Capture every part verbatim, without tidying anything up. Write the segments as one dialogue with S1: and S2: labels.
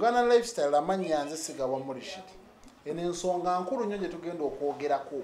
S1: Uganda lifestyle amanya nze sigawa Rashid. Ene nsonga nkulu nnyo gye tugenda okwogerako.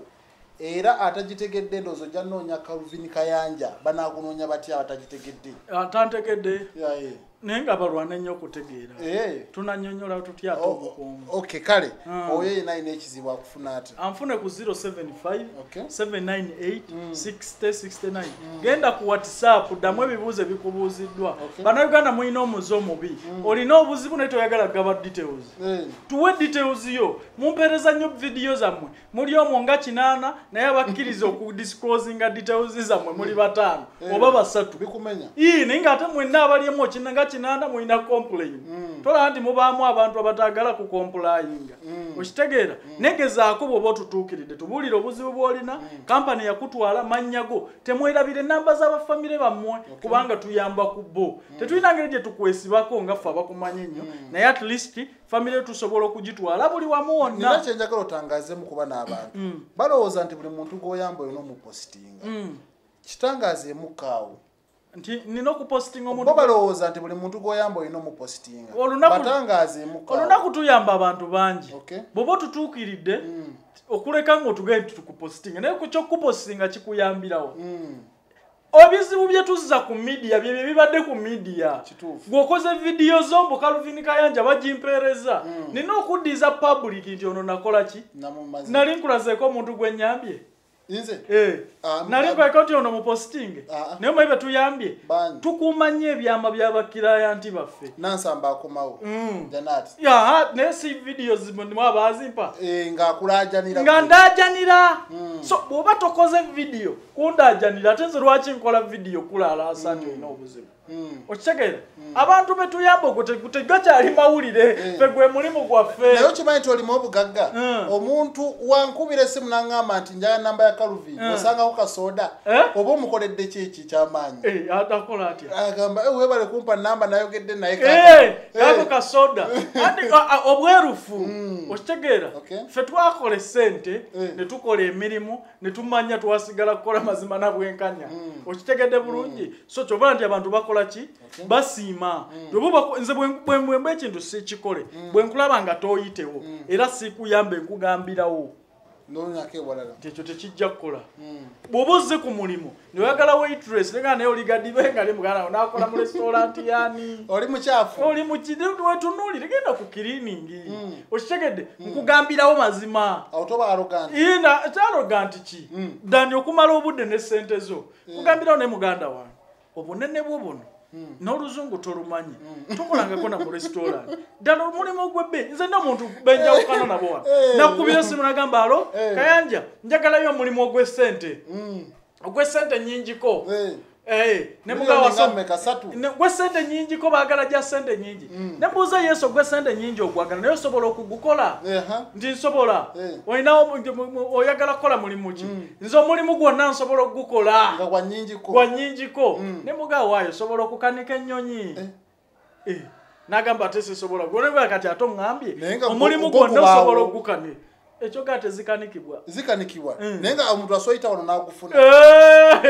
S1: Era atagitegedde ndozo jja noonya Clvin Kayanja banaakunoonya batya atagitegedde.
S2: Atantegedde.
S1: Yeah.
S2: Nenga balwana nnyo okutegeera.
S1: Eh.
S2: Tunanyonyola tutya omukungu.
S1: Okay, kale. Oyo yena ine ekizibu akufuna ate.
S2: Anfune ku zero seven five
S1: okay.
S2: seven nine eight six zero six nine. Mm. Genda ku WhatsApp damwe bibuuze bikubuuziddwa. Okay. Bana Uganda muino omuzo mubi. Mm. Olina obuzibu ne toyagala gaba details. Mm. Tuwe details yo. Mumpereza nnyo video zammwe. Muli omwo nga kinana naye abakkiriza okudisclosinga details zammwe muli batano. Mm. Oba basatu.
S1: Bikumenya.
S2: Ii ninga ate mwenna abaliemu kinanga kinanda muina complain. Mm. Tola ndi mubaamu abantu abatagala ku complyinga. Mm. Okitegeera mm. negezaako bwoba tutuukiride tubulira obuzibu bwolina mm. company yakutwala mannyago temwerabire namba z'abafamile bammwe okay. kubanga tuyamba ku bo mm. tetulina ngeri gye tukwesibako nga ffe abakumanyi nnyo mm. naye at least family tusobola okugitwala buli wamu wonna.
S1: Nina kye njagala otangazeemu kuba n'abantu mm. balowooza nti buli muntu gw'oyamba olina omupostinga mm. kitangazeemu kaawo
S2: nti nino ku posting omuntu
S1: bo balowooza nti buli muntu gw'oyamba olina omupostinga batangazeemu kaawo
S2: olunaku tuyamba abantu bangi
S1: okay.
S2: bobo tutuukiridde mm. okuleka ng'otugende tukupostinga naye ku ky'okupostinga kikuyambirawo mm. obizibu bye tuzza ku media bye bibadde ku media gwokoze video zo mbu Clvin Kayanja bagimpereza mm. nina okuddiza public nti ono nakola ki nali nkulazeeko omuntu gwe nyambye
S1: Inze?
S2: Eh. Um, Nali kwa account ono mu posting. Uh, Naye maibe tuyambye. Tukumanye ebyama byabakira anti baffe.
S1: Nansamba akomawo. Mm. Janat.
S2: Ya, ne si videos mu abazimpa.
S1: Eh nga kulajanira.
S2: Nga ndajanira. Mm. So boba tokoze video kundajanira tenze lwaki nkola video kulala asante mm. ino obuzibu. Mm. Okitegera mm. abantu betuyamba okutegeka kyali mawulire mm. fe gwe mulimu gwaffe
S1: nayo kimanyi toli mu obugagga mm. omuntu wankubira esimu nangamba nti njala namba ya Clvin mm. osanga ko kasoda eh? Oba omukoledde kiki kyamaanyi
S2: eh atakola atya
S1: agamba eh webale kumpa namba nayogedde naye
S2: kaka eh kako kasoda andi obwerufu mm. okitegera okay. Fe twakole sente eh. ne tukole emirimu ne tumanya twasigala kola mazima na bwenkanya mm. okitegedde bulungi mm. so kyobala nti abantu bakola ki okay. basima yobo mm. nze bwe bwe ekintu si kikole mm. bwe nkulaba nga toyitewo mm. era sikuyambe nkugambirawo
S1: nonya ke walala
S2: tekyo tekijja kukola mm. boboze ku mulimo noyagala waitress lenga nayo ligadibe nga limugana onakola mu restaurant yani
S1: oli muchafu
S2: oli mu kidetu wetunuli ligenda ku cleaning mm. okitegedde mm. nkugambirawo mazima
S1: autoba arrogant
S2: ina arrogant ki mm. dani okumala obudde ne sente zo mm. kugambirawo ne muganda wange obunene bwobono mm. n'oluzungu tolumanyi mm. tukolangako na mu restaurant dano mulimo gwebbe nze ndo muntu benja ukana nabo wana hey. Nakubira simu nagamba alo hey. Kayanja njagala yo mulimo ogwe sente mm. ogwe sente nyingi ko hey. Eh ne mugawa so ne gwe sente nyingi ko bagala ja sente nyingi mm. ne buza Yesu gwe sente nyingi ogwagala nayo sobola okugukola eh uh -huh. ndi sobola eh. Oyina oyagala kola mulimu ki mm. nzo mulimu gwonna nsobola okugukola
S1: nga kwa nyingi ko
S2: kwa nyingi ko mm. ne mugawa yo sobola okukanika ennyonyi eh, eh. Nagamba tese sobola gone bwa kati ato ngambye omulimu gwonna sobola okugukane ekyo gate zikanikibwa
S1: zikanikibwa mm. Nenga omuntu asoyita ono nakufuna
S2: eh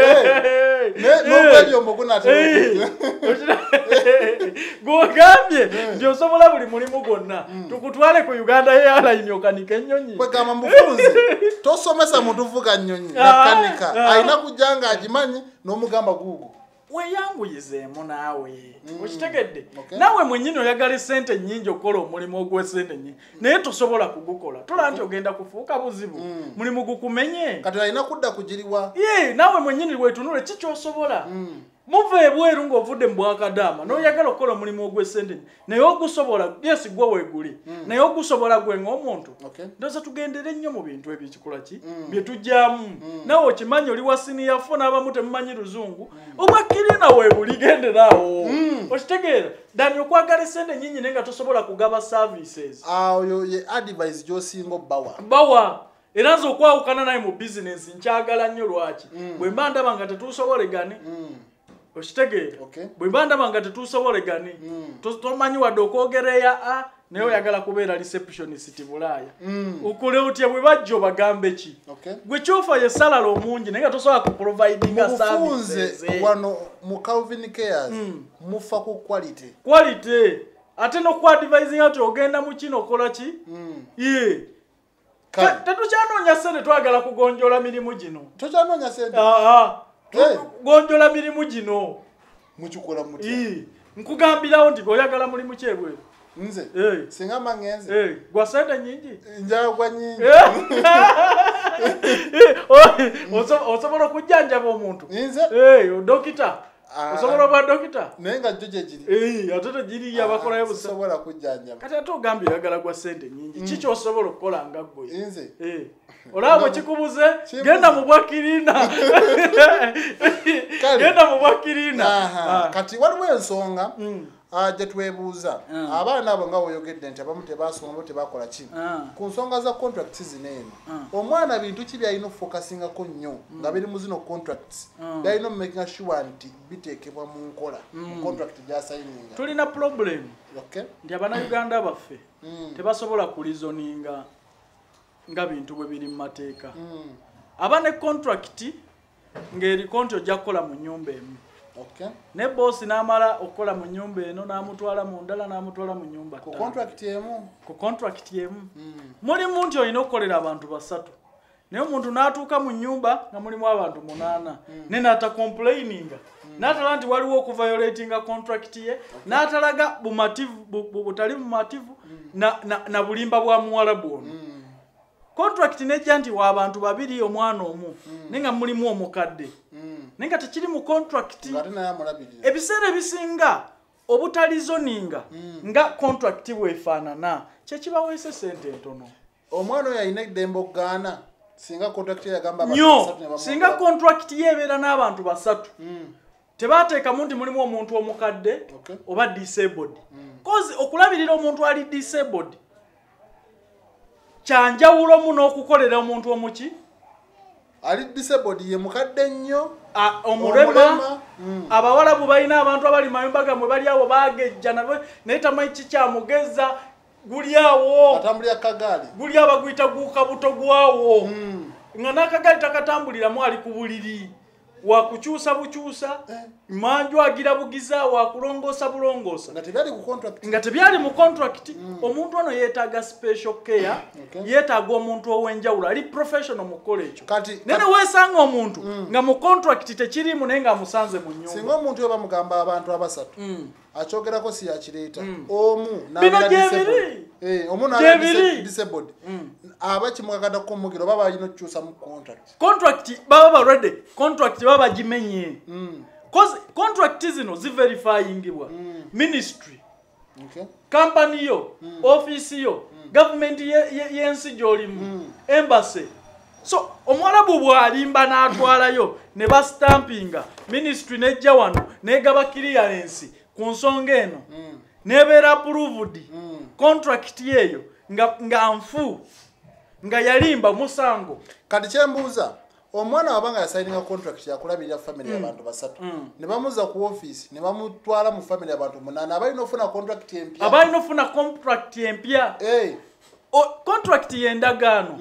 S1: ne no bwebyo mboguna te
S2: gwogambye ndio sobola buli mulimu gwonna tukutwale ku Uganda Airline okanika ennyonyi
S1: kwe kama mufunze tosomesa muntu vuga nnyonyi nakanika aina kujanga ajimanyi no mugamba gugu
S2: we yangu yizemo nawe mm. Okitegedde okay. Nawe mwenyino yagala sente nyingi okola omulimu ogwe sente nyingi naye tosobola kugukola tola nti ogenda kufuuka buzibu mm. Mulimu gukumenye
S1: kati alina kudda kujiriwa
S2: ye nawe mwenyini wetunule kicho osobola mm. Muve ebweru ng'ovudde mu Bwakadama mm. N'oyagala okola omulimu ogwe sente naye ogusobola yes gwe weeguli mm. Naye ogusobola gwe ng'omuntu
S1: okay.
S2: Ndoza tugendere nnyo mu bintu ebikikola ki mm. bye tujjamu mm. Nawe okimanyi oli wasini yafuna abamu temumanyi luzungu mm. Obwakirina weebuli genderaawo mm. Okitegeera dani okwagala sente nyingi naye nga tosobola kugaba services
S1: awo ye advice gy'osinga bawa
S2: bawa era nze okwawukana naye mu business nkyagala nnyo lwaki mm. bwe mba ndaba nga tetusobolegane mm. Okitegeera
S1: okay.
S2: Bwe banda banga tetusobolegani mm. Tomanyi wadde okwogereya a naye oyagala kubeera receptionist Bulaya mm. Ukule utya bwe bajjo bagambe ki
S1: okay.
S2: Gwe kyofa ye salary omungi naye tosobola ku providinga services
S1: wano mu Clvin Cares mm. mufa ku quality
S2: quality ate n'okwadvising ati ogenda mu kino okola ki ye tetukyanoonya ssente twagala kugonjola mirimu gino
S1: tokyanoonya ssente
S2: gonjola mirimu gino
S1: mukikola mutya
S2: nkugambirawo nti oyagala mulimu kyebweru
S1: nze singa mangenze
S2: gwa sente nyingi
S1: njagwa nyingi
S2: osobola okujjanjaba omuntu
S1: nze
S2: dokita osobola oba dokita
S1: naye nga jjo gyegiri
S2: ate tegiriyo abakolayo busa
S1: sobola kujjanjaba
S2: kati ate ogambye oyagala gwa sente nyingi kiki osobola okukola nga ggwe
S1: nze
S2: olaba kikubuze genda mu bwakiriina genda mu bwakiriina
S1: kati waliwo ensonga gye twebuuza abaana abo nga woyogedde nti abamu tebasoma bo tebakola ki ku nsonga za contracts zino eno omwana bintu ki byalina okufokasingako nnyo nga biri mu zino contracts byalina omumakinga sure nti biteekebwa mu nkola mu contract gyasayininga
S2: tulina problem nti abanayuganda baffe tebasobola kulizoninga nga bintu bwe biri mu mateeka aba ne contract ng'eri konti ojja kukola mu nnyumba emu ne bosi n'amala okukola mu nnyumba eno n'amutwala mu ndala n'amutwala mu nnyumba
S1: ku contract emu
S2: ku contract emu mulimu nti olina okukolera abantu basatu naye omuntu n'atuuka mu nnyumba nga mulimu abantu munaana ne n'ata complaininga n'atala nti waliwo okuviolatinga contract ye n'atalaga bumativu butali bumativu na bulimba bwa muwarabu ono contract nejja nti wa abantu babiri omwana omu nenga mulimu omukadde nenga tekiri mu contract ebiseera ebisinga obutalizoninga nga contract bwefaanana kyekibaweese sente entono
S1: omwana oyo alina eddembe okugaana singa contract yagamba
S2: nyo singa contract yeebeera n'abantu basatu tebateekamu nti mulimu omuntu omukadde oba disabled cause okulabirira omuntu ali disabled kyanjawulo muno okukolera omuntu omuki
S1: ali disabled ye mukadde nnyo
S2: omulema abawalabu balina abantu abali mayumba gamwe bali awo bagejja naye tamanyi kikyamugeza guli awo
S1: atambulira kagaali
S2: guli abaguyita guuka buto gwawo nga n'akagaali takatambuliramu ali ku buliri wakukyusa bukyusa manju agira bugiza wakulongoosa bulongoosa nga tebyali mu contract omuntu ono yeetaaga special care yeetaaga omuntu ow'enjawulo ali professional mu kukola ekyo nene weesanga omuntu nga mu contract tekirimu naye nga amusanze mu nnyumba
S1: singa omuntu we bamugamba abantu abasatu akyogerako si yakireeta omu
S2: bino gyebiri
S1: omu naabera disabled aba kimukakatako omugiro baba balina okukyusa mu contract
S2: contract baba balwadde contract baba bagimenye cause contract zino ziverifyingibwa ministry company yo office yo government y'ensi gy'olimu embassy so omwalabu bw'alimba n'atwalayo ne bastampinga ministry nejja wano negaba clearance ku nsonga eno nebeera approved contract yeyo nga nfu nga yalimba musango
S1: kati kyembuuza omwana wabanga yasayininga contract yakulabirira family y'abantu basatu ne bamuza ku office ne bamutwala mu family y'abantu munaana abalina ofuna contract empya
S2: abalina ofuna contract empya contract y'endagaano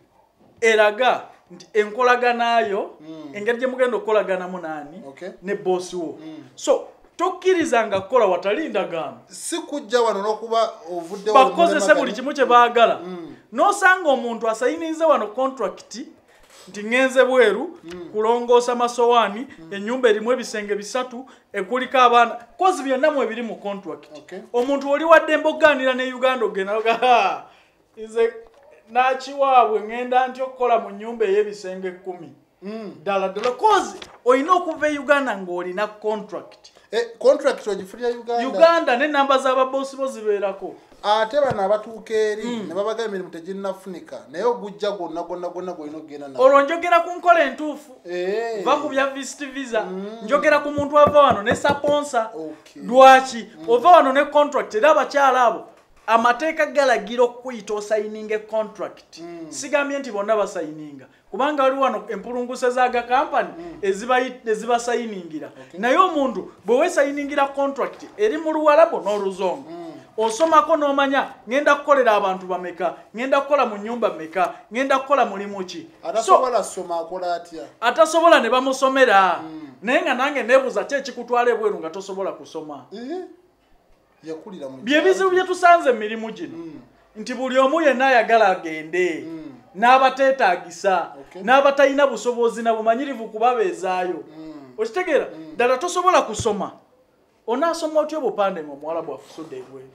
S2: eraga nti enkolaganayo engeri gye mugenda okukolaganamu naani ne bosi wo so tokkirizanga kukola watali ndagaano
S1: si kujja wano n'okuba ovuddewo
S2: bakozese buli kimu kye baagala n'osanga omuntu asayininze wano contract nti ngenze bweru kulongoosa masowaani ennyumba erimu ebisenge bisatu ekuliko abaana kozi byonna mu ebiri mu contract omuntu oli wadde mbogaanira ne Uganda ogenda nze nakiwaabwe ngenda nti okukola mu nnyumba ey'ebisenge kkumi ddala ddala kozi olina okuva e Uganda ng'olina contract
S1: contract ogifulira Uganda
S2: Uganda n'ennamba z'ababosi bo zibeerako
S1: ate bano abatuuka eri ne babaga emirimu teginnafunika naye ogujja gwonna gwonna gwonna gwolina okugenda nawo
S2: olwo njogera ku nkola entuufu va ku bya visit visa njogera ku muntu ava wano ne saponsa lwaki ova wano ne contract era abakyala abo amateeka galagira okuyita osayininga contract sigambye nti bonna basayininga kubanga wali wano empulunguse z'aga kampani ezibasayiningira naye omuntu bwe weesayiningira contract eri mu luwarabu n'oluzongo osomako n'omanya ngenda kukolera abantu bameka ngenda kukola mu nnyumba meka ngenda kukola mulimu ki
S1: atasobola soma akola atya
S2: atasobola ne bamusomera naye nga nange neebuuza ki ekikutwala ebweru nga tosobola kusoma
S1: yakulira mu
S2: byebizibu bye tusanze emirimu gino nti buli omu yenna ayagala agende n'abateetaagisa n'abatalina busobozi na bumanyirivu kubabeezaayo okitegeera ddala tosobola kusoma onaasoma otya obupande nga omuwarabu afusudde ebweru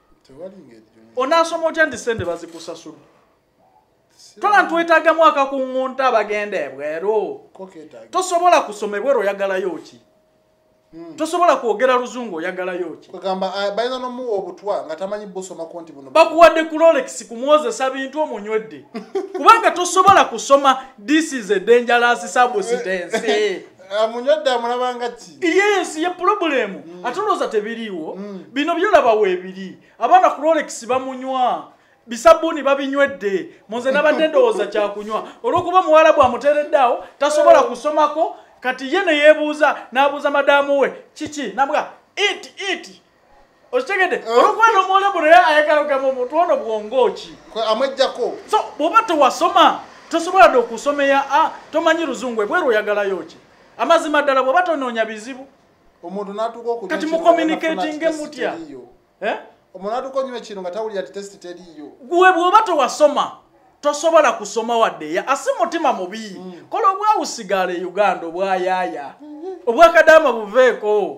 S2: onaasoma otya nti sente bazikusasudde tola ntwetaagamu akakuŋŋunta abagenda ebweru tosobola kusoma ebweru oyagalayo ki tosobola kwogera luzungu oyagalayo ki
S1: kugamba bayina nomuwa obutwa nga tamanyi busoma konti buno
S2: bakuwadde ku Rolex kumwozesa bintu omunywedde kubanga tosobola kusoma this is a dangerous substance
S1: amunywedde amulabanga ki
S2: yes ye problem atoloza tebiriiwo bino byolaba weebiri abaana ku Rolex bamunywa bisabuni babinywedde muze nabadde ndowooza kyakunywa olwokuba muwarabu amuteereddeawo tasobola kusomako kati ye ne yeebuuza n'abuuza madamu we kiki nabwa it it okitegedde olwokuba n'omuwarabu naye ayagala okugamba omuntu ono bwongo ki
S1: amwejjako
S2: so bw'oba tewasoma tosobola dde okusomeya a tomanyi luzungu ebweru oyagalayo ki amazima ddala bw'oba tonoonya bizibu
S1: omuntu n'atuuka okunywa
S2: kati mucommunicatinge mutya
S1: omuntu n'atuuka onywa ekiro nga tawulira ti test teriiyo
S2: gwe bw'oba tewasoma tosobola kusoma waddeya asi mutima mubi kola obwawusigala e Uganda obwayaaya obwakadaama buveeko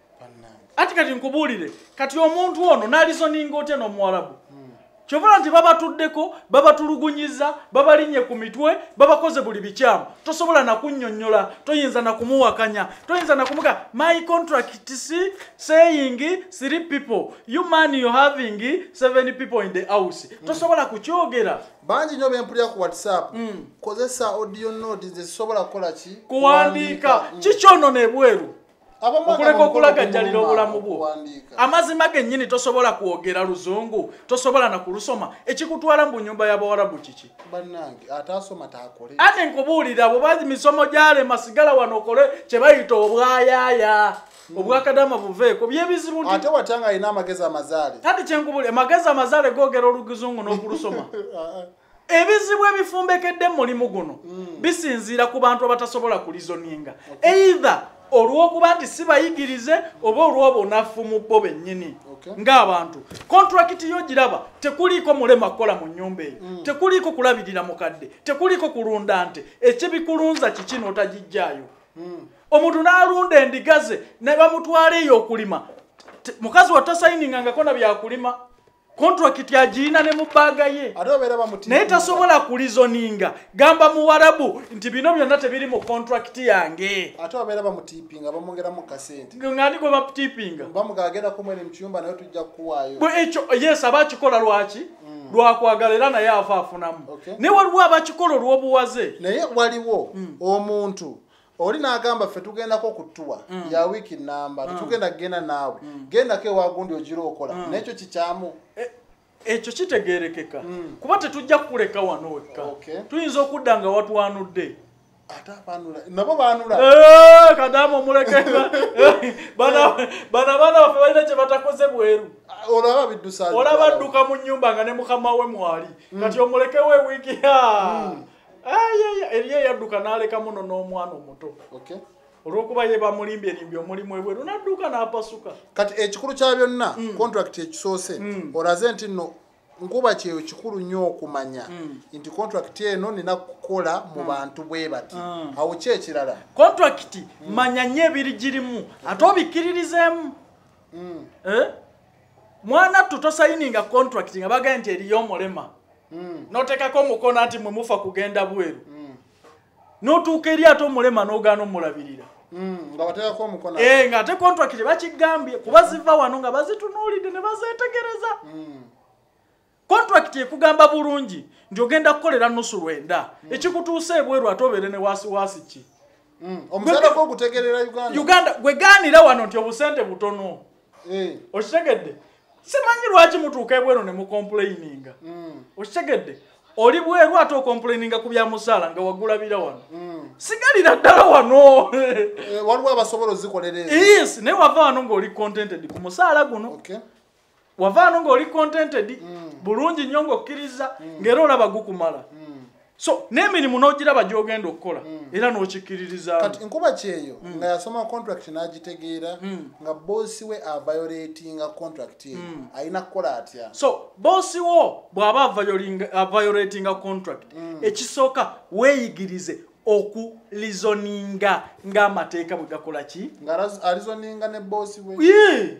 S2: ati kati nkubuulire kati omuntu ono n'alizoninga otya n'omuwarabu kyovula nti babatuddeko babatulugunyiza babalinye ku mitwe babakoze buli bikyamu tosobola nakunnyonnyola toyinza nakumuwakanya toyinza nakumuga my contract si saying three people you man you having seven people in the house tosobola kukyogera
S1: bangi nyo bempulira ku WhatsApp kozesa audio note zisobola kukola ki
S2: kuwandiika kikyono nebweru okuleka okulagajjalira obulamu bwo amazima gennyini tosobola kwogera luzungu tosobola nakulusoma ekikutwala mu nyumba y'abawarabu kiki
S1: bannange atasoma taakole
S2: ate nkubuulira abo bazi misomo gyalema sigala wano okole kye bayita obwayaaya obwakadama buveeko byebizibu nti
S1: ate watanga alina amagezi amazaale
S2: ate kyenkubuulira amagezi amazaale googera oluguzungu n'okulusoma ebizibu ebifumbekedde mu mulimu guno bisinziira ku bantu abatasobola kulizoninga either olwokuba nti si bayigirize oba olw'obunafu mu bo bennyini ng'abantu kontrakiti yo giraba tekuliiko mulema kukola mu nnyumba eyo tekuliiko kulabirira mukadde tekuliiko kulunda nte ekibikulunza kiki n'otagijjaayo omuntu n'alunda endiga ze ne bamutwala eyo okulima mukazi wa tasayiningangako na byakulima kontrakiti agirina ne mu bbaaga ye naye tasobola kulizoninga gamba muwarabu nti bino byonna tebiri mu kontrakiti yange
S1: ate babeera bamutiipinga bamwongeramu kasente
S2: ng'ani gwe batiipinga
S1: bamugagenda kumwera mu kiyumba naye tujja kukuwaayo
S2: ekyo yes abakikola lwaki lwakwagala era naye afa afunamu naye waliwo abakikola olw'obuwaze
S1: naye waliwo omuntu oli n'agamba ffe tugendako ku ttuwa ya wiiki namba tetugenda kgenda naawe gendako ewagundi ogira okola nekyo kikyamu
S2: ekyo kitegeerekeka kuba tetujja kukuleka wano wekka tuyinza okudda nga watwanudde
S1: nabo baanula
S2: kadamu omulekeka bana baana baffe balina kye batakoze bweru
S1: olaba biddusa
S2: olaba adduka mu nnyumba nga ne mukama we mwali kati omulekewo ewiiki eriyo eyadduka n'aleka muno n'omwana omuto olwokuba ye bamulimbye limbye omulimu ebweru n'adduka n'apasuka
S1: kati ekikulu kya byonna contract ekisoose olaze nti nno nkuba kyeyo kikulu nnyo okumanya nti contract eno nina kukola mu bantu bwe bati awo ki ekirala
S2: contract manya nnyo ebiri girimu ate obikkiririzeemu mwana tutosayininga contract nga bagaye nti eriyo omulema n'oteekako omukono nti mwe mufa kugenda bweru n'otuuka eri ate omulema n'ogaana omulabirira ng'ate contract bakigambye kuba ziva wano nga bazitunuulidde ne bazeetegereza contract ekugamba bulungi nti ogenda kukolera nusu lwenda ekikutuusa ebweru ate obeere ne waasiwaasi ki
S1: omusalako ogutegerera uganda
S2: uganda gwe gaanira wano nti obusente butono okitegedde simanyi lwaki mutuuka ebweru ne mukomplaininga okitegedde oli bweru ate okomplaininga ku bya musaala nga wagulabira wano sigalira ddala wano
S1: waliwo abasobola ozikolera
S2: yes naye wava wano ng'oli contented ku musaala guno wava wano ng'oli contented bulungi nnyo ng'okkiriza ng'era olaba gukumala so n'emirimu n'ogira bajogenda okukola era n'okikiririza
S1: kati nkuba kyeyo nga yasoma contract n'agitegeera nga bosi we violatinga contract ye alina kukola atya
S2: so bosi wo bw'aba violatinga contract ekisooka weeyigirize okulizoninga ng'amateeka bwe gakola ki
S1: nga alizoninga ne bosi we
S2: yeah.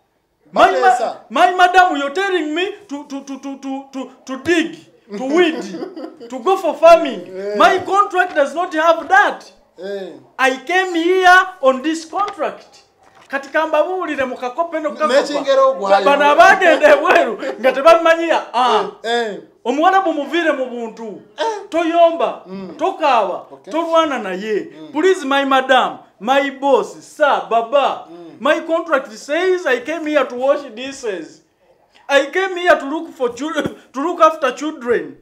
S2: my, ma my madam you're telling me to, to, to, to, to, to, to dig to weed, to go for farming. Yeah. My contract does not have that. Yeah. I came here on this contract. Katika mbabulire mukakope no kakopa. Bana bagende bweru nga tebamanyia ah. Omuwarabu muvire mu buntu. Toyomba, tokawa, tolwana naye. Please my madam, my boss, sir, baba. My contract says I came here to wash dishes. I came here to look for children, to look after children.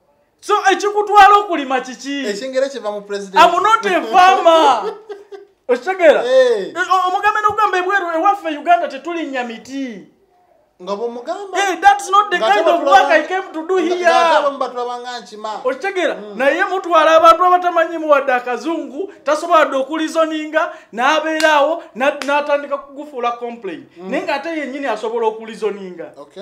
S2: So ekikutwala okulima kiki?
S1: Ekingere kiva mu president.
S2: I'm not a farmer. Oshagera. Omugambe n'okugamba ebweru ewaffe Uganda tetulinnya miti.
S1: Ngabo mugamba.
S2: Hey, that's not the kind of work I came to do here.
S1: Ngabo mbatulabanga nchima.
S2: Oshagera. Na ye mutwala abantu abatamanyi mu wadde akazungu tasobola okulizoninga n'abeerawo n'atandika kugufuula complain. Naye nga ate yennyini asobola okulizoninga.
S1: Okay.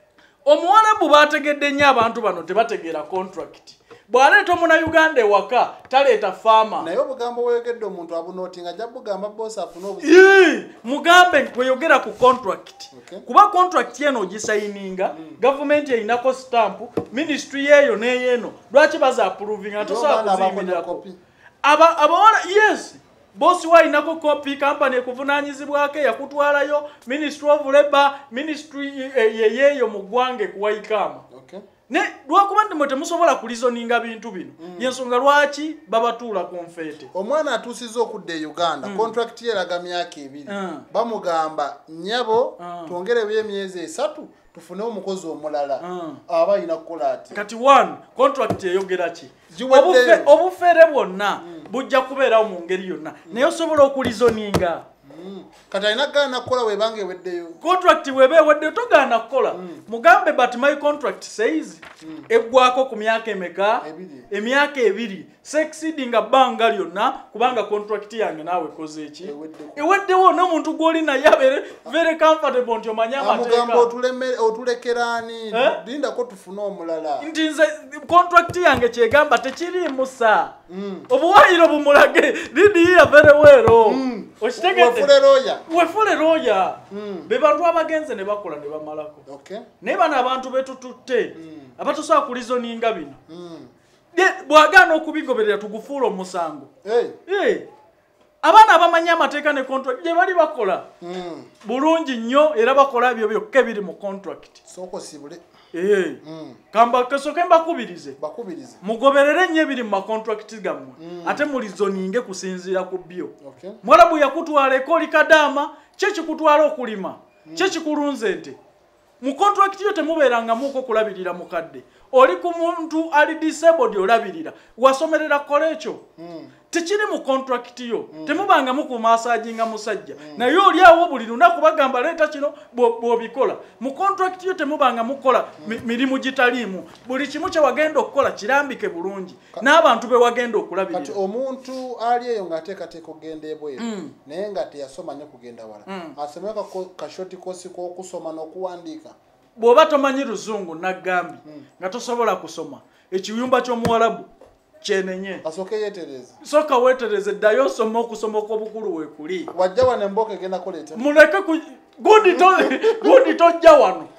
S2: Omuwarabu bategedde nnyo abantu bano tebategeera contract. Bwaleeta Omunnayuganda ewaka taleeta farmer.
S1: Naye obugambo bweyogedde omuntu abunootinga ajja bugamba boss afune obuzibu.
S2: Mugambe kweyogera ku contract.
S1: Okay.
S2: Kuba contract yeno ogisayininga, mm. government yeinako stamp, ministry yeyo n'eyeno. Lwaki baza approving atosobola kuziyimirako. Aba abawala yes. Boss wa inako copy company ekuvunaanyizibwako yakutwalayo Ministry of Labor, ministry yeyeyo mu ggwange kuwayikama.
S1: Okay.
S2: Ne lwakuba ndi mwete musobola kulizoninga bintu bino. Mm. Yensonga lwaki babatuula konfete.
S1: Omwana atuusiza okudda e Uganda, mm. contract ye eraga myaka ebiri. Mm. Bamugamba nnyabo mm. twongereyo emyezi esatu tufune omukozi omulala. Mm. Aba alina kukola ati.
S2: Kati one contract eyogera ki? Obufe obufere bwonna mm. bujja kubeerawo mu ngeri yonna. Mm. Naye osobola okulizoninga.
S1: Mm. Kati alina gaana kukola webange weddeyo.
S2: Contract webe weddeyo togaana kukola. Mm. Mugambe but my contract says mm. eggwako ku myaka emeka emyaka ebiri sexceedinga bbanga lyonna kubanga contract yange naawe koze eki eweddewo n'omuntu gw'oli naye abeere very comfortable nti omanye amateeka.
S1: Amugamba otulekeraani lindako tufune omulala.
S2: Nti nze contract yange kyegamba tekiriimu sa. Mm. Obuwayiro bumulage lidi here very well. Mm. Okitegedde
S1: wefule roya.
S2: Wefule roya. Mm. Be bantu abagenze ne bakola ne bamalako.
S1: Okay.
S2: Naye bano abantu betututte. Mm. Abatosobola kulizoninga bino.
S1: Mm.
S2: Bwagaana okubigoberera tugufuula omusango.
S1: Hey.
S2: Hey. Abaana abamanyi amateeka ne contract gye bali bakola. Mm. Bulungi nnyo era bakola ebyo byokka ebiri mu contract.
S1: Soko sibule.
S2: Eh. Mm. Kamba kasoke mbakubirize.
S1: Bakubirize.
S2: Mugoberere nnyo ebiri mu contract gammwe. Mm. Ate mulizoninge kusinziira ku byo.
S1: Okay.
S2: Mwalabu yakutwala ekoli kadama kye kikutwala okulima. Mm. Kye kikulunze ente. Mu contract yo temubeeranga muko kulabirira mukadde. Oli ku muntu ali disabled olabirira. Wasomerera kola ekyo. Mm. Tekiri mu contract yo. Mm. Temubanga muku massaging musajja. Mm. Na yo oli awo buli lunaku bagamba leeta kino bw'obikola. Mu contract yo temubanga mukola mm. mirimu gitaliimu. Buli kimu kye wagenda okukola kirambike bulungi. N'abantu be wagenda okulabirira.
S1: Kati omuntu ali eyo ng'ateekateeka okugenda ebweru mm. naye nga teyasoma nnyo kugenda wala. Mm. Asomeka kashoti kosi k'okusoma n'okuwandiika.
S2: Bw'oba tomanyi Luzungu naggambi mm. nga tosobola kusoma ekiyumba ky'Omuwarabu kyenenye
S1: asooke yeetereze
S2: soka weetereze ddayo osoma okusoma kw'obukulu weekuli
S1: wajja wano embooko egenda kuleeta
S2: muleke ku gundi to gundi tojja wano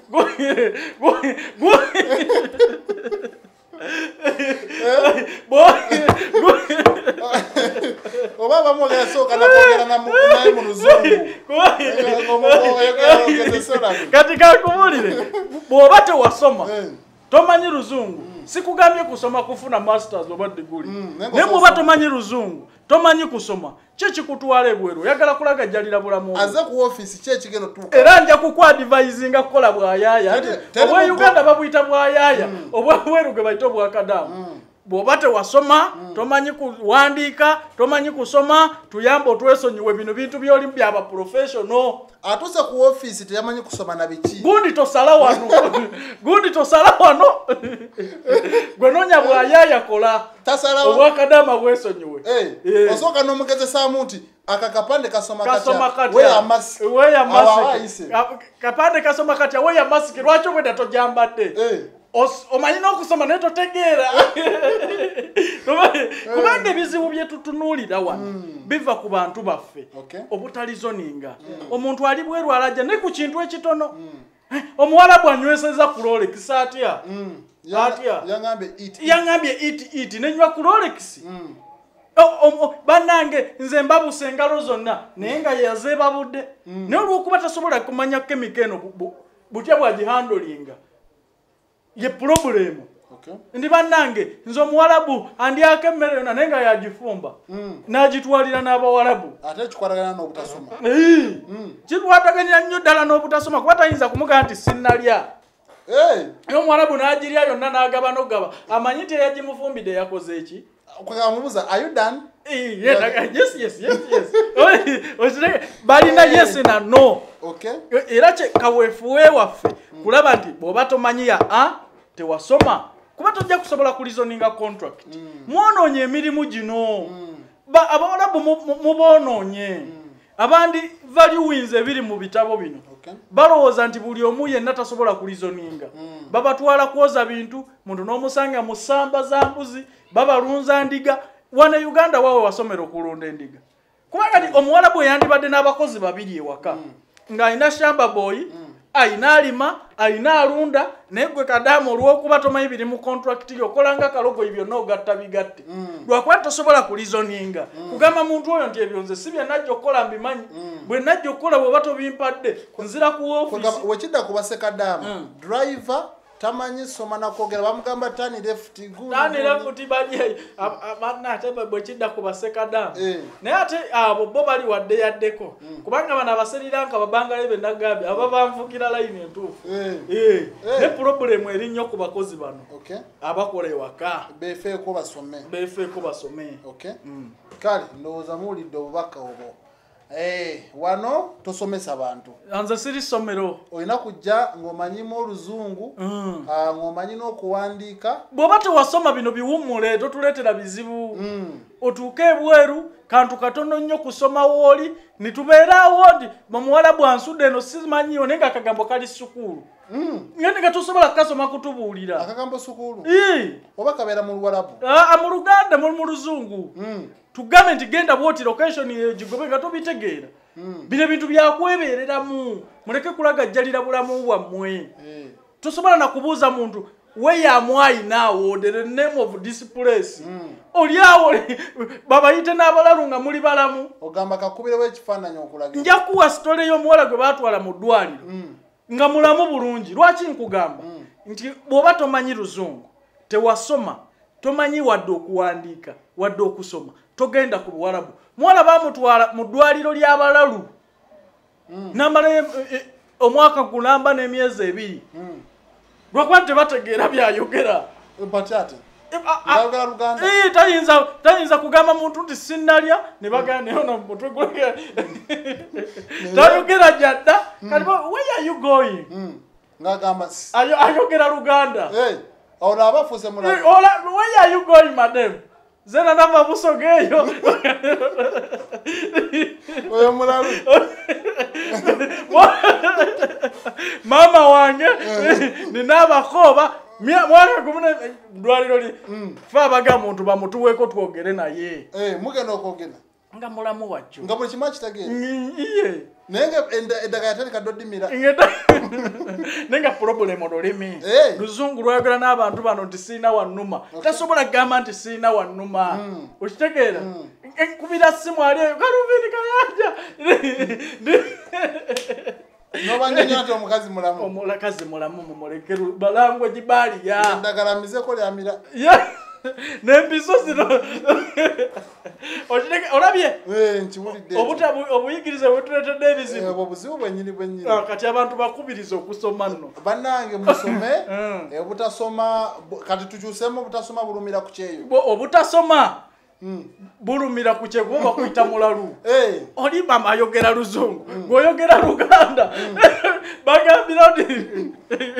S1: oba bamu yasooka nakwogera naye mu Luzungu
S2: kati kakubulire bw'oba tewasoma tomanyi Luzungu sikugambye kusoma kufuna masters oba degree naye bw'oba tomanyi Luzungu tomanyi kusoma kye kikutwala ebweru oyagala kulagajjalira bulamu
S1: aze ku office kye kigeno tuuka
S2: era nja kukwadvisinga kukola bwayaaya obwa Uganda babuyita bwayaaya obwa bweru ge bayita obwakadamu bw'oba tewasoma tomanyi kuwandiika tomanyi kusoma tuyamba otwesonyiwe bino bintu byoli byaba professional
S1: atuse ku office teyamanyi kusoma na biki
S2: gundi tosala wano gundi tosala wano gwe nonya bwayaya kola
S1: tasala
S2: obwakadama bwesonyiwe
S1: eh osoka nomugezesa muntu akakapande kasoma
S2: kati
S1: we ya mask
S2: we ya mask kapande kasoma kati we ya mask lwacho bwe datojambadde
S1: eh
S2: omanyi n'okusoma naye totegeera kubanga ebizibu bye tutunuulira wano biva ku bantu baffe obutalizoninga omuntu ali bweru alajja ne ku kintu ekitono omuwarabu anyweseza ku Rolex atya atya yangambye it it nenywa ku Rolex bannange nze mbabuse engalo zonna naye nga yazeebabudde naye olw'okuba tasobola kumanya kemiko eno butya bwagihandolinga ye problem okay ndi bannange nzo muwarabu andi akemmere yona nenga yagifumba mm. najitwalira n'abawarabu
S1: ate kikwaragana n'obutasoma
S2: eh mm. kitwataganya nnyo ddala n'obutasoma kuba tayinza kumuga nti sinnalya
S1: eh
S2: yo muwarabu najirya yonna n'agaba n'ogaba amanyi nti yagimufumbide yakoze eki
S1: kwagamubuza are you done
S2: eh yeah, yes yes yes yes balina yes na no
S1: okay
S2: era che kawefuwe waffe mm. kulaba nti bw'oba tomanyiya a tewasoma kuba tojja kusobola kulizoninga contract mm. mwonoonye emirimu gino mm. ba abawarabu mubonoonye mm. abandi values ebiri mu bitabo bino okay. balowooza nti buli omu yenna tasobola kulizoninga mm. babatwala kwoza bintu muntu n'omusanga mu ssamba za mbuzi babalunza ndiga wana Uganda wawe wasomera okulunda endiga kubanga mm. omuwarabu yandibadde n'abakozi babiri ewaka mm. nga ayina shamba boy mm. ayina alima ayina alunda naye gwe kadamu olw'okuba tomanyi biri mu contract yo okolanga kalogo ebyo n'ogatta bigatte mm. lwakuba tosobola kulizoninga mm. kugamba muntu oyo nti ebyo nze si bye najja okukola mbimanyi mm. bwe najja okukola bw'oba tobimpadde nzira ku office
S1: wekidda kubase kadamu mm. driver tamanyi soma na kwogera bamugamba tani left good
S2: tani left baje abana ate bwe kidda kubase kadamu eh. naye ate abo bo bali wadde yaddeko mm. kubanga bana abaseriranka babangale be nagabe aba bamvukira line entuufu eh. eh. eh. ne problem erinyo ku bakozi bano
S1: okay
S2: abakola ewaka
S1: befe ko basome
S2: befe ko basome
S1: okay mm. kale ndowooza mulidde obubaka obwo eh wano tosomesa abantu
S2: anza siri somero
S1: oyina kujja ng'omanyimu oluzungu mm. uh, ng'omanyi n'okuwandiika
S2: bw'oba tewasoma bino biwummule totuleetera bizibu mm. otuuke ebweru kantu katono nnyo kusoma wooli nitubeeraawo ndi bamuwarabu ansudde eno simanyiyo naye nga akagambo kali sukulu mm. ngende nga tosobola kasoma kutubuulira
S1: akagambo sukulu
S2: ii
S1: oba kabeera mu Luwarabu
S2: ah, mu Luganda mu luzungu mm. tugambe nti genda bwoti location egigobe nga tobitegeera mm. bino bintu byakwebeereramu muleke kulagajjalira bulamu bwammwe eh. tosobola na kubuuza muntu where am I now the name of this place mm. oliawo babayite n'abalalu nga muli balamu
S1: ogamba kakubirewo ekifaananyi okulagira
S2: nja kuwa story y'omuwala gwe baatwala mu ddwaliro mm. nga mulamu bulungi lwaki nkugamba mm. nti bw'oba tomanyi luzungu tewasoma tomanyi wadde okuwandiika wadde okusoma togenda ku Buwarabu muwala bamutwala mu ddwaliro ly'abalalu mm. namala e, e, omwaka gulamba n'emyezi ebiri mm. lwakuba tebategeera byayogera
S1: batyate
S2: ayogera Luganda eh tayinza tayinza kugamba muntu nti sinnalya ne bagana ono mutwe gwe tayogera jadda kali where are you going
S1: mm. ngagamba
S2: ayo ayogera Luganda
S1: eh ola abafuse mula
S2: ola where are you going madam zena namba busogeyo
S1: oyo mulalu
S2: mama wange ninabakoba mwaka kumune dwaliro li fa baga muntu bamutuweko twogere naye
S1: eh mugenda okogena
S2: nga mulamu wajjo
S1: nga buli kimachi tagere
S2: iye
S1: nenge endaga yatani kadodimira
S2: ingeta nenga problem ololimi
S1: hey.
S2: luzungu lwagala n'abantu bano nti sina wanuma okay. tasobola gamba nti sina wanuma mm. ukitegeera mm. enkubira simu ali Clvin kayaja
S1: nobanyanya nti omukazi mulamu
S2: omulakazi mulamu mumulekeru balangwe jibali ya
S1: ndagala mizeko lyamira
S2: yeah. N'empiso zino. Oshiteke olabye?
S1: Eh nchimulidde.
S2: Obuta obuyigirize bwetuletedde ebizibu.
S1: Eh obuzibu bwennyini bwennyini.
S2: Kati abantu bakubiriza okusoma nno.
S1: Bannange musome obutasoma kati tukyusemu obutasoma bulumira ku kyeyo.
S2: Obutasoma bulumira ku kyeyo kuba kuyita mulalu.
S1: Eh
S2: oli mama ayogera luzungu ng'oyogera luganda bagambira nti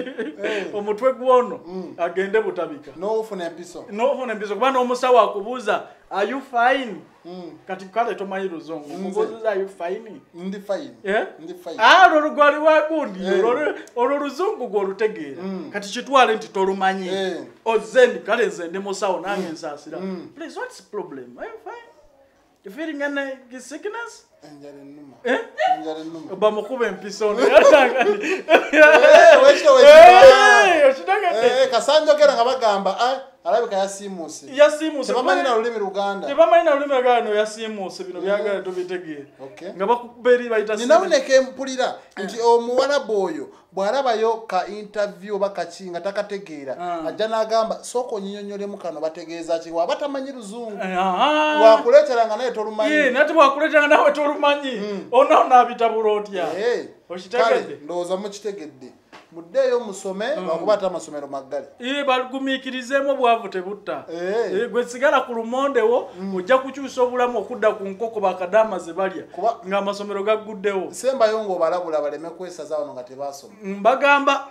S2: omutwe gwono agende butabika
S1: n'ofuna empiso
S2: n'ofuna empiso kubanga omusawo akubuuza are you fine kati kale tomanyi luzungu mubuuza are you fine
S1: ndi fine ndi fine
S2: ah olwo gwali wagundi olwo luzungu gw'olutegeera kati kitwale nti tolumanyi ozendi kale nze ndi musawo nange nsaasira please what's the problem are you fine you feeling any sickness
S1: enjale nnuma
S2: eh
S1: enjale nnuma
S2: bamukube empiso yatangani
S1: eh wekito wekito
S2: eh oshitanga
S1: eh kasanjo kera nga bagamba ah alabika yasimuuse
S2: yasimuuse
S1: tebamanyi na lulimi luganda
S2: tebamanyi na lulimi luganda yasimuuse bino byagala tubitegeera nga bakuberi bayita
S1: ninawuneka mpulira nti omuwarabu oyo bw'alabayo ka interview bakakinga takategeera ajja n'agamba sooka onyinyonyolemu kano bategeeza ki waba tamanyi luzungu wakuleeteranga naye tolumanyi
S2: nati bwakuleeteranga nawe tolumanyi ona onaabitabula otya okitegedde
S1: ndowooza mukitegedde muddeeyo musome lwakuba ate amasomero maggale
S2: bagumiikirizeemu obwavu tebutta gwe sigala ku lumondewo ojja kukyusa obulamu okudda ku nkoko bakadaama ze balya ng'amasomero gagguddewo
S1: sembayo ng'obalabula baleme kwesaza wano nga tebaasoma
S2: mbagamba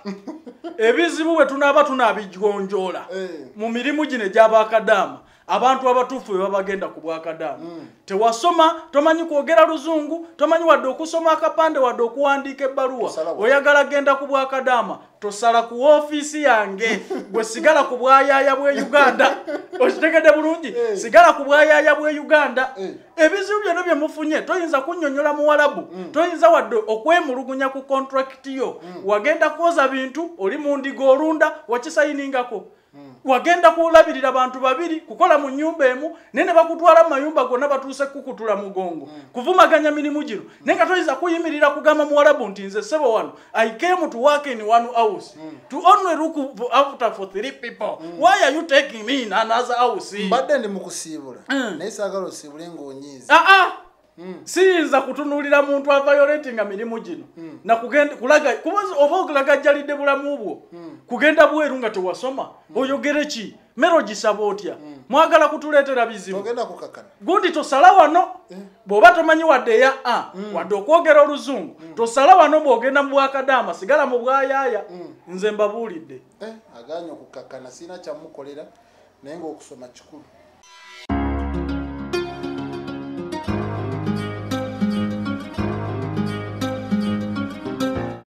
S2: ebizibu bwe tunaaba tunaabigonjoola mu mirimu gino egy'abakadaama abantu abatuufu be babagenda ku bwakadaama tewasoma tomanyi kwogera luzungu tomanyi wadde okusoma akapande wadde okuwandiika ebbaluwa oyagala genda ku bwakadaama tosala ku woofiisi yange gwe sigala ku bwayaaya bwe Uganda okitegedde bulungi sigala ku bwayaaya bwe Uganda ebizibu byonna bye mufunye toyinza kunnyonnyola muwarabu toyinza wadde okwemulugunya ku kontrakiti yo wagenda kwoza bintu oli mu ndiga olunda wakisayiningako wagenda kulabirira abantu babiri kukola mu nyumba emu nene bakutwala mu mayumba gonna batuuse kukutula mugongo kuvumaganya mirimu gino nenga toyinza kuyimirira kugamba muwarabu nti nze sebo wano I came to work in one house to only look after for three people why are you taking me in another house
S1: mbadde ndi mukusiibula naye saagala osiibule ng'onyiiza
S2: ah ah siyinza kutunuulira muntu avayoletinga mirimu gino nakugenda kulaga kubaza oba okulagajjalidde bulamu bwo kugenda bweru nga tewasoma oyogere ki mero gisaba otya mwagala kutuleetera bizibu
S1: ogenda kukakana
S2: gundi tosala wano bw'oba tomanyi wadde ya a wadde okwogera oluzungu tosala wano bw'ogenda mu bwakadaama sigala mu bwayaaya nze mbabuulidde
S1: aganya okukakana sirina kyamukolera naye ng'okusoma kikulu